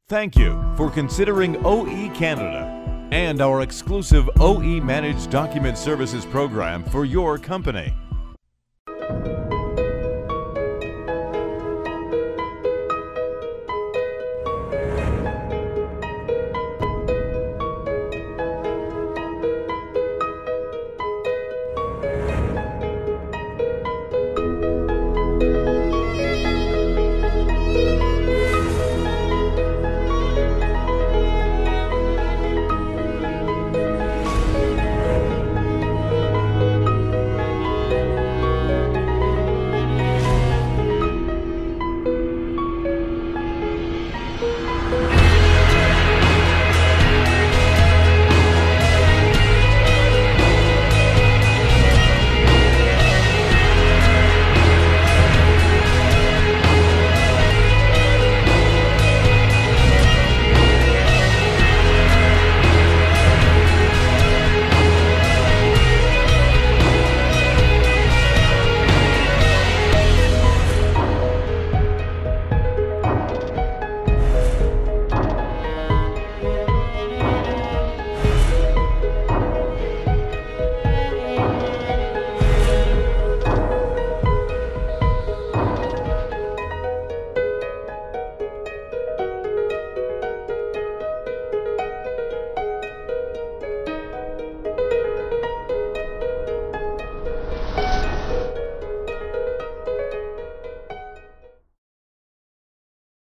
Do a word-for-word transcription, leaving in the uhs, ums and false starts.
Thank you for considering O E Canada and our exclusive O E Managed Document Services program for your company.